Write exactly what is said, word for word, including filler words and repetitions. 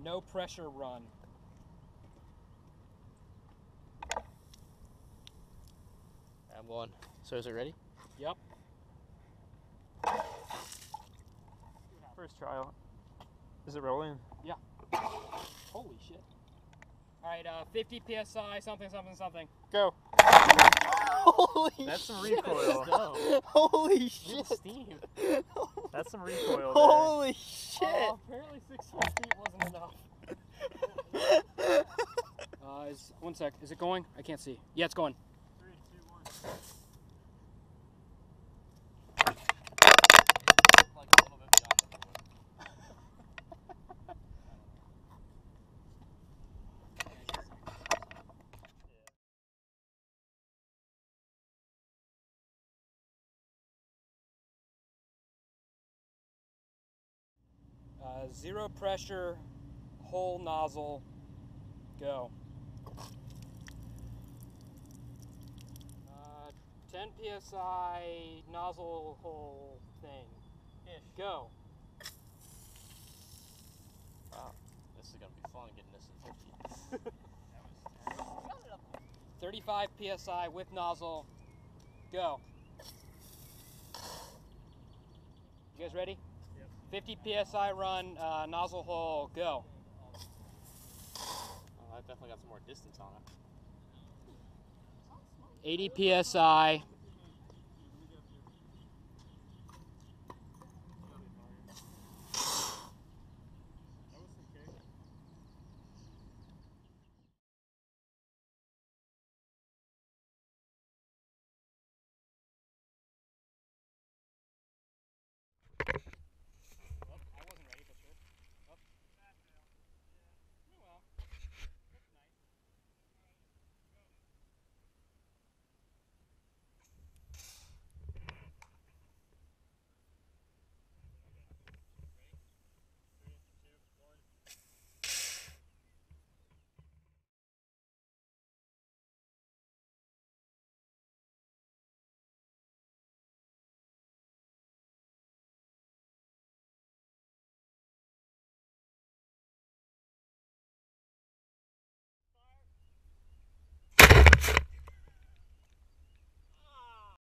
no pressure run. I'm one. So is it ready? Yep. First trial. Is it rolling? Yeah. Holy shit. Alright, uh, fifty P S I, something, something, something. Go. Holy That's some shit. recoil. Holy shit. Steam. That's some recoil Holy there. shit. Oh, apparently sixteen feet wasn't enough. uh, is, one sec. Is it going? I can't see. Yeah, it's going. Three, two, one. Like a little bit beyond the board. Uh, zero pressure, whole nozzle, go. Uh, ten P S I, nozzle hole thing, ish, go. Wow, this is gonna be fun getting this at fifty. thirty-five P S I with nozzle, go. You guys ready? Yep. fifty P S I run, uh, nozzle hole, go. Oh, that definitely got some more distance on it. eighty P S I,